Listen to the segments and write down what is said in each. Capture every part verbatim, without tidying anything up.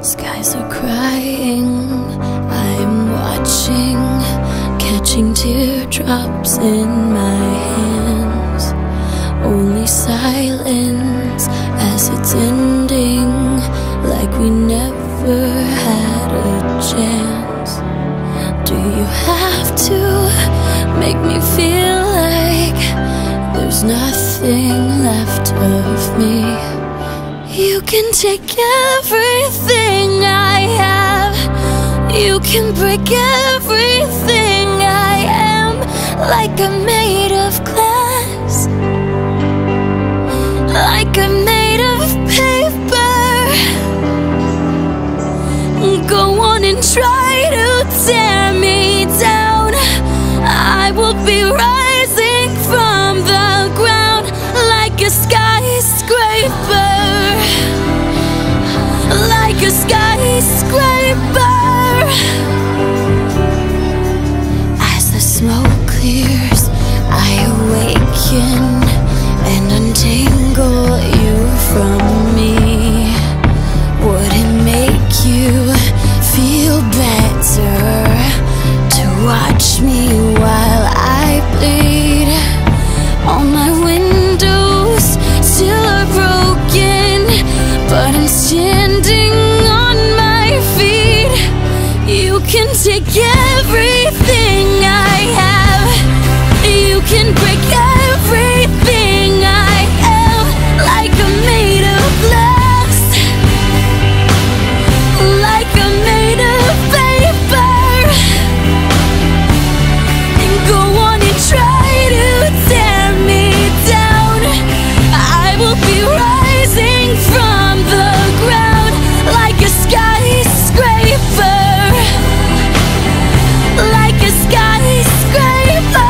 Skies are crying, I'm watching, catching teardrops in my hands. Only silence as it's ending, like we never had a chance. Do you have to make me feel like there's nothing left of me? You can take everything I have, you can break everything I am, like I'm made of glass, like I'm made of paper. Go on and try to tear me down, I will be rising from the ground like a skyscraper, like a skyscraper. As the smoke clears, I awaken and untangle you from me. Would it make you feel better to watch me while I bleed? All my windows still are broken, but I'm standing on my feet. You can take everything I have, you can break everything I am, like I'm made of glass, like I'm made of paper. And go on and try to tear me down, I will be rising from the ground like a skyscraper, like a skyscraper.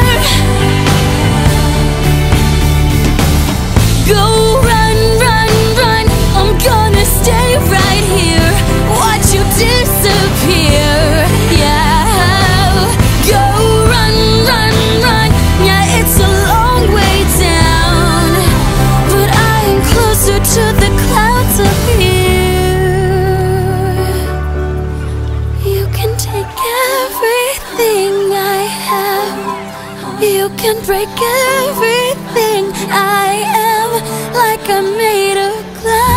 Go run, run, run, I'm gonna stay right here, watch you disappear, yeah. Go run, run, run, yeah, it's a long way down, but I am closer to the clouds up here. You can take everything I have, you can break everything I am, like I'm made of glass.